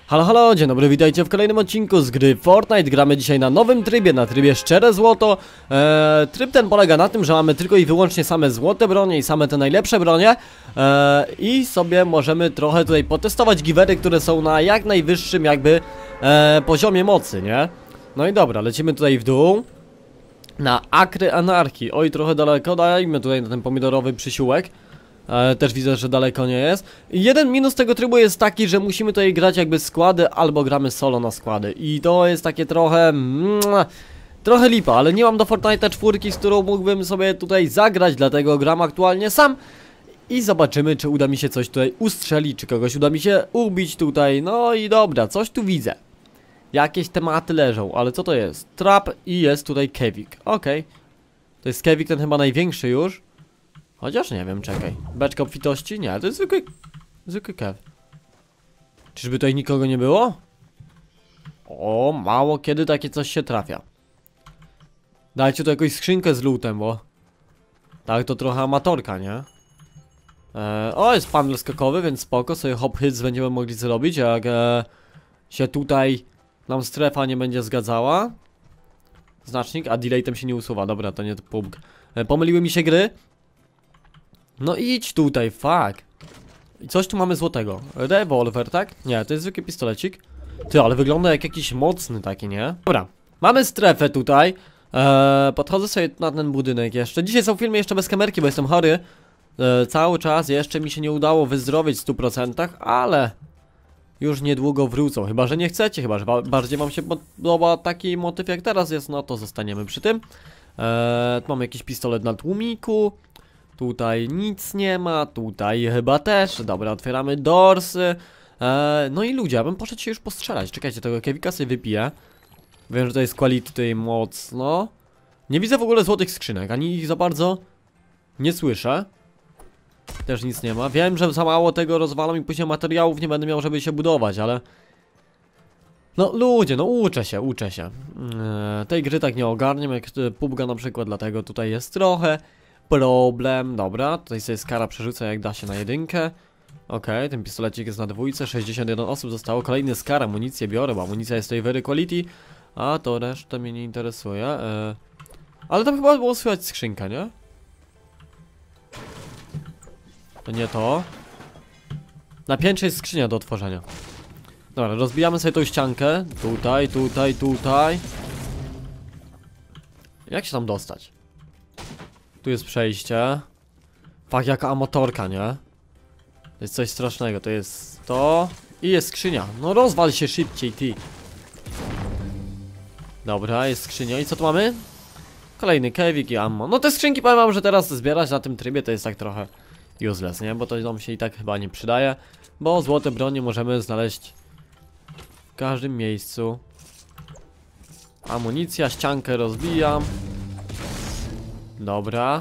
Halo, halo, dzień dobry, witajcie w kolejnym odcinku z gry Fortnite. Gramy dzisiaj na nowym trybie, na trybie szczere złoto. Tryb ten polega na tym, że mamy tylko i wyłącznie same złote bronie i same te najlepsze bronie. I sobie możemy trochę tutaj potestować givery, które są na jak najwyższym jakby poziomie mocy, nie? No i dobra, lecimy tutaj w dół na Akry Anarchii. Oj, trochę daleko, dajmy tutaj na ten pomidorowy przysiółek. Też widzę, że daleko nie jest. Jeden minus tego trybu jest taki, że musimy tutaj grać jakby składy, albo gramy solo na składy. I to jest takie trochę... trochę lipa, ale nie mam do Fortnite'a 4, z którą mógłbym sobie tutaj zagrać, dlatego gram aktualnie sam. I zobaczymy, czy uda mi się coś tutaj ustrzelić, czy kogoś uda mi się ubić tutaj. No i dobra, coś tu widzę. Jakieś tematy leżą, ale co to jest? Trap i jest tutaj Kevik. Okej. To jest Kevik, ten chyba największy już. Chociaż nie wiem, czekaj. Beczka obfitości? Nie, to jest zwykły kew. Czyżby tutaj nikogo nie było? O, mało kiedy takie coś się trafia. Dajcie tu jakąś skrzynkę z lootem, bo... Tak, to trochę amatorka, nie? O, jest panel skokowy, więc spoko, sobie hop hits będziemy mogli zrobić, jak się tutaj nam strefa nie będzie zgadzała. Znacznik, a delay tam się nie usuwa, dobra, to nie to PUBG. Pomyliły mi się gry. No idź tutaj, fuck. I coś tu mamy złotego. Rewolwer, tak? Nie, to jest zwykły pistolecik. Ty, ale wygląda jak jakiś mocny taki, nie? Dobra, mamy strefę tutaj. Podchodzę sobie na ten budynek jeszcze. Dzisiaj są filmy jeszcze bez kamerki, bo jestem chory. Cały czas jeszcze mi się nie udało wyzdrowieć w 100%, ale już niedługo wrócą. Chyba że nie chcecie, chyba że bardziej wam się podoba taki motyw jak teraz jest, no to zostaniemy przy tym. Mamy jakiś pistolet na tłumiku. Tutaj nic nie ma, tutaj chyba też. Dobra, otwieramy dorsy. No i ludzie, ja bym poszedł się już postrzelać. Czekajcie, tego Kevika sobie wypiję. Wiem, że to jest quality tutaj mocno. Nie widzę w ogóle złotych skrzynek, ani ich za bardzo nie słyszę. Też nic nie ma. Wiem, że za mało tego rozwalam i później materiałów nie będę miał, żeby się budować, ale... No ludzie, no uczę się. Tej gry tak nie ogarniam jak PUBG'a na przykład, dlatego tutaj jest trochę problem. Dobra, tutaj sobie skara przerzucę jak da się na jedynkę. Okej, ten pistolecik jest na dwójce, 61 osób zostało. Kolejny skar, amunicję biorę, bo amunicja jest tutaj very quality. A to reszta mnie nie interesuje. Ale tam chyba było słychać skrzynka, nie? To nie to. Na piętrze jest skrzynia do otworzenia. Dobra, rozbijamy sobie tą ściankę. Tutaj. Jak się tam dostać? Tu jest przejście. Fak, jaka amatorka, nie? To jest coś strasznego, to jest to. I jest skrzynia, no rozwal się szybciej, ty. Dobra, jest skrzynia i co tu mamy? Kolejny kewik i ammo. No te skrzynki powiem wam, że teraz zbierać na tym trybie to jest tak trochę useless, nie? Bo to nam się i tak chyba nie przydaje. Bo złote bronie możemy znaleźć w każdym miejscu. Amunicja, ściankę rozbijam. Dobra.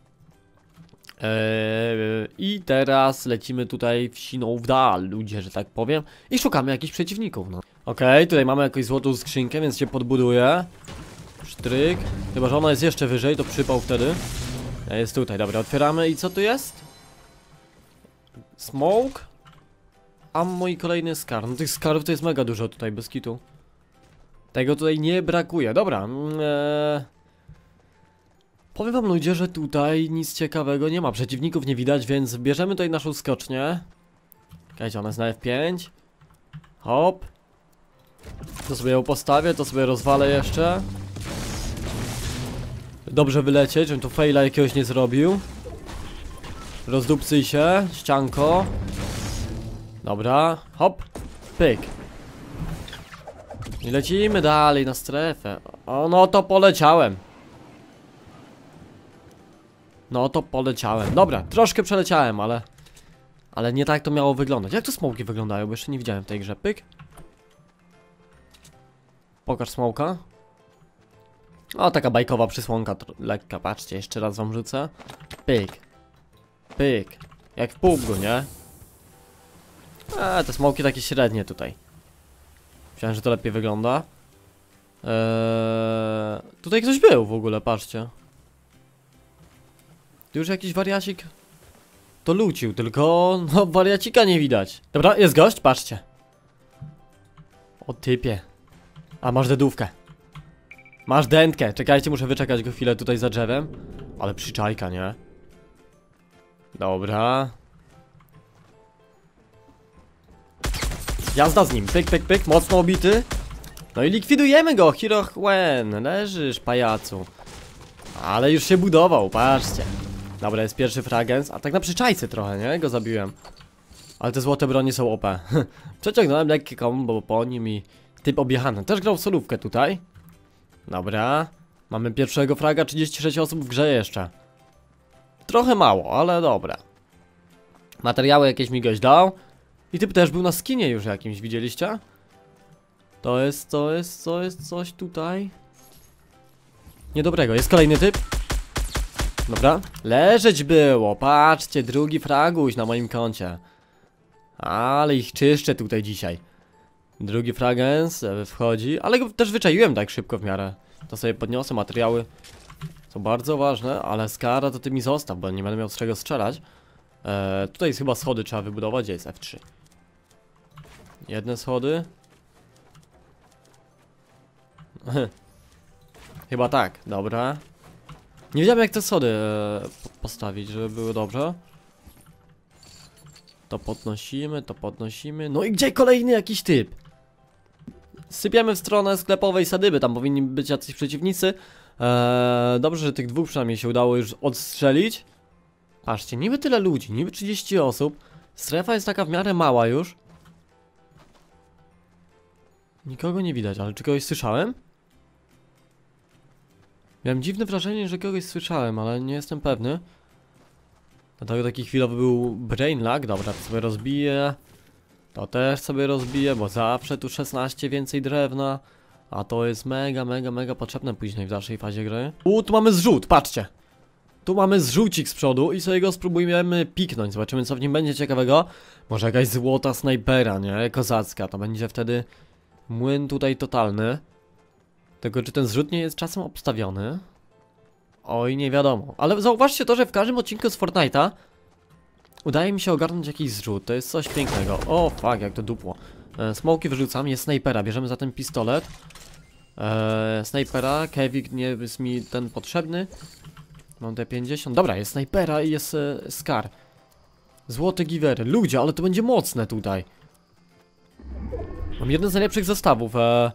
I teraz lecimy tutaj w siną w dal, ludzie, że tak powiem. I szukamy jakichś przeciwników, no. Okej, tutaj mamy jakąś złotą skrzynkę, więc się podbuduję. Sztryk. Chyba, że ona jest jeszcze wyżej, to przypał wtedy. Jest tutaj, dobra, otwieramy. I co tu jest? Smoke. Ammo i kolejny skar. No tych skarów to jest mega dużo tutaj, bez kitu. Tego tutaj nie brakuje, dobra. Powiem wam ludzie, że tutaj nic ciekawego nie ma, przeciwników nie widać, więc bierzemy tutaj naszą skocznię. Czekajcie, ona jest na F5. Hop. To sobie ją postawię, to sobie rozwalę jeszcze. Dobrze wylecieć, żebym tu faila jakiegoś nie zrobił. Rozdupcyj się, ścianko. Dobra, hop, pyk. I lecimy dalej na strefę. O, no to poleciałem. No to poleciałem. Dobra, troszkę przeleciałem, ale nie tak to miało wyglądać. Jak to smoki wyglądają? Bo jeszcze nie widziałem w tej grze. Pyk. Pokaż smoka. O, taka bajkowa przysłonka lekka. Patrzcie, jeszcze raz wam rzucę. Pyk. Pyk. Jak w PUBG, nie? Te smoki takie średnie tutaj. Myślałem, że to lepiej wygląda. Tutaj ktoś był w ogóle, patrzcie. Tu już jakiś wariacik to lucił, tylko no wariacika nie widać. Dobra, jest gość, patrzcie. O typie. A masz dedówkę. Masz dętkę. Czekajcie, muszę wyczekać go chwilę tutaj za drzewem. Ale przyczajka, nie? Dobra. Jazda z nim. Pyk, pyk, pyk. Mocno obity. No i likwidujemy go. Hirohuen. Leżysz, pajacu. Ale już się budował, patrzcie. Dobra, jest pierwszy fragens. A tak na przyczajce trochę, nie? Go zabiłem. Ale te złote bronie są OP. Przeciągnąłem lekkie kombo po nim i typ objechany. Też grał w solówkę tutaj. Dobra. Mamy pierwszego fraga, 36 osób w grze jeszcze. Trochę mało, ale dobra. Materiały jakieś mi goś dał. I typ też był na skinie już jakimś, widzieliście? To jest coś tutaj niedobrego. Jest kolejny typ. Dobra. Leżeć było, patrzcie, drugi fraguś na moim koncie. Ale ich czyszczę tutaj dzisiaj. Drugi fragens wchodzi, ale go też wyczaiłem tak szybko w miarę. To sobie podniosę, materiały są bardzo ważne, ale skara to ty mi zostaw, bo nie będę miał z czego strzelać. Tutaj jest chyba schody trzeba wybudować, gdzie jest F3. Jedne schody. Chyba tak, dobra. Nie wiedziałem jak te schody postawić, żeby były dobrze. To podnosimy. No i gdzie kolejny jakiś typ? Sypiemy w stronę sklepowej sadyby, tam powinni być jacyś przeciwnicy. Dobrze, że tych dwóch przynajmniej się udało już odstrzelić. Patrzcie, niby tyle ludzi, niby 30 osób. Strefa jest taka w miarę mała już. Nikogo nie widać, ale czy kogoś słyszałem? Miałem dziwne wrażenie, że kogoś słyszałem, ale nie jestem pewny. Dlatego taki chwilowy był brain lag. Dobra, to sobie rozbiję. To też sobie rozbiję, bo zawsze tu 16 więcej drewna. A to jest mega potrzebne później w dalszej fazie gry. Tu mamy zrzut, patrzcie. Tu mamy zrzucik z przodu i sobie go spróbujemy piknąć. Zobaczymy co w nim będzie ciekawego. Może jakaś złota snajpera, nie? Kozacka, to będzie wtedy młyn tutaj totalny. Tylko czy ten zrzut nie jest czasem obstawiony? Oj, nie wiadomo. Ale zauważcie to, że w każdym odcinku z Fortnite'a udaje mi się ogarnąć jakiś zrzut. To jest coś pięknego. O, fuck, jak to dupło. Smoki wyrzucam, jest snajpera. Bierzemy za ten pistolet. Snajpera, Kevik nie jest mi ten potrzebny. Mam D50. Dobra, jest snajpera i jest Scar. Złote givery. Ludzie, ale to będzie mocne tutaj. Mam jeden z najlepszych zestawów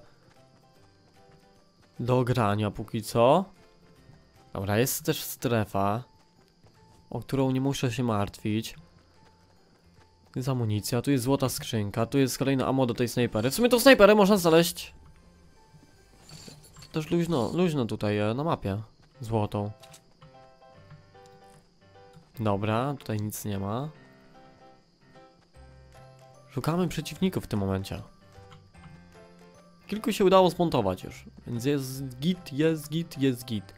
do grania póki co. Dobra, jest też strefa, o którą nie muszę się martwić. Tu jest amunicja, tu jest złota skrzynka, tu jest kolejne ammo do tej snajpery. W sumie tą snajperę można znaleźć też luźno tutaj na mapie złotą. Dobra, tutaj nic nie ma. Szukamy przeciwników w tym momencie. Kilku się udało zmontować już, więc jest git.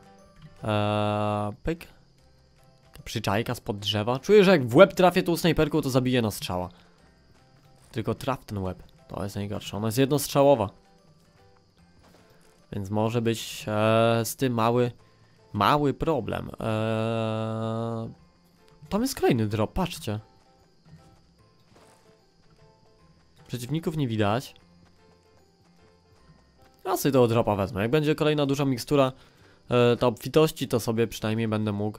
Pyk. Przyczajka spod drzewa. Czuję, że jak w łeb trafię tą snajperką, to zabije na strzała. Tylko traf ten łeb. To jest najgorsze. Ona jest jednostrzałowa. Więc może być z tym mały problem. Tam jest kolejny drop, patrzcie. Przeciwników nie widać. Ja sobie tego dropa wezmę. Jak będzie kolejna duża mikstura ta obfitości, to sobie przynajmniej będę mógł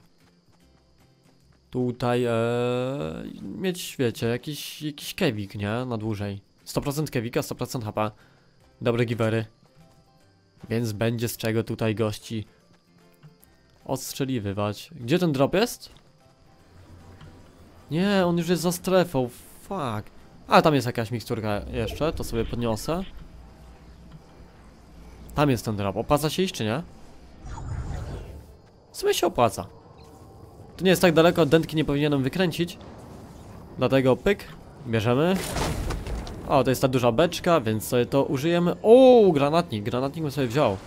tutaj mieć, wiecie, jakiś kewik, nie? Na dłużej. 100% kewika, 100% HP. Dobre givery. Więc będzie z czego tutaj gości odstrzeliwywać. Gdzie ten drop jest? Nie, on już jest za strefą. Fuck. A tam jest jakaś miksturka jeszcze, to sobie podniosę. Tam jest ten drop. Opłaca się iść, czy nie? W sumie się opłaca. Tu nie jest tak daleko, dętki nie powinienem wykręcić. Dlatego pyk, bierzemy. O, to jest ta duża beczka, więc sobie to użyjemy. O, granatnik bym sobie wziął.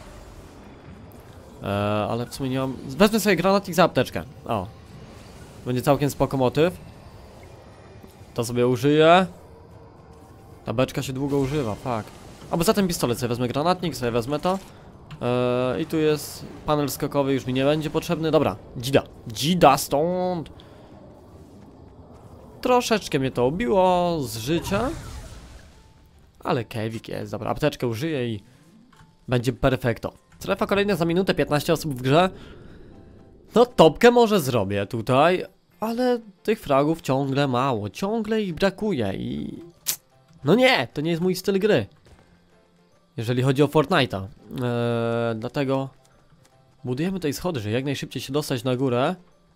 Ale w sumie nie mam. Wezmę sobie granatnik za apteczkę. O. Będzie całkiem spoko motyw. To sobie użyję. Ta beczka się długo używa, fuck. Albo za ten pistolet sobie wezmę granatnik, sobie wezmę to. I tu jest panel skokowy, już mi nie będzie potrzebny. Dobra, dzida stąd. Troszeczkę mnie to obiło z życia. Ale Kevik jest, dobra, apteczkę użyję i będzie perfekto. Strefa kolejna za minutę, 15 osób w grze. No topkę może zrobię tutaj, ale tych fragów ciągle mało, ciągle ich brakuje i... No nie, to nie jest mój styl gry. Jeżeli chodzi o Fortnite'a. Dlatego budujemy tutaj schody, żeby jak najszybciej się dostać na górę.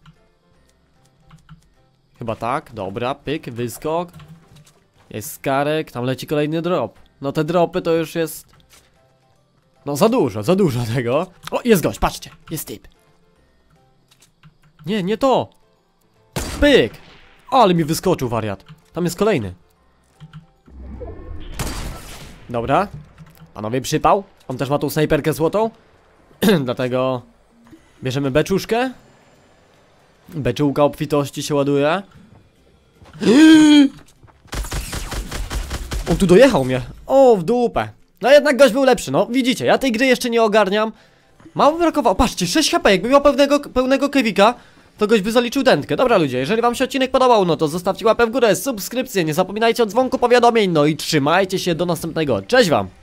Chyba tak, dobra, pyk, wyskok. Jest skarek, tam leci kolejny drop. No te dropy to już jest... No za dużo tego. O, jest gość, patrzcie, jest typ. Nie, nie to. Pyk. Ale mi wyskoczył wariat. Tam jest kolejny. Dobra. Panowie, przypał. On też ma tą snajperkę złotą. Dlatego bierzemy beczuszkę. Beczułka obfitości się ładuje. On tu dojechał mnie. O, w dupę. No jednak gość był lepszy, no widzicie, ja tej gry jeszcze nie ogarniam. Mało brakowało, patrzcie, 6 HP, jakby miał pełnego Kevika, to gość by zaliczył dętkę. Dobra ludzie, jeżeli wam się odcinek podobał, no to zostawcie łapę w górę, subskrypcję, nie zapominajcie o dzwonku powiadomień, no i trzymajcie się do następnego. Cześć wam!